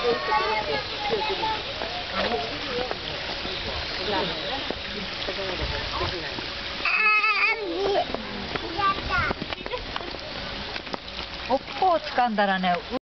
尾っぽを掴んだらね